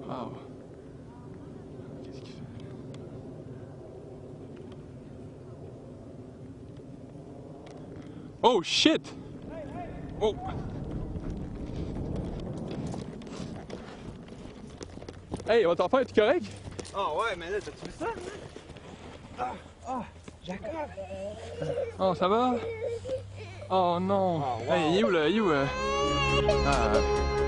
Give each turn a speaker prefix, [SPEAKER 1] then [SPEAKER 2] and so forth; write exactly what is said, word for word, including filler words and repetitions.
[SPEAKER 1] Wow. Qu'est-ce qu'il fait? Oh shit! Oh! Hey, votre enfant est-tu correct?
[SPEAKER 2] Ah ouais, mais là, t'as-tu vu ça? Ah, ah, Jacob!
[SPEAKER 1] Oh, ça va? Oh non!
[SPEAKER 2] Oh, wow.
[SPEAKER 1] Hey, il est où là? Il est où? euh? Ah.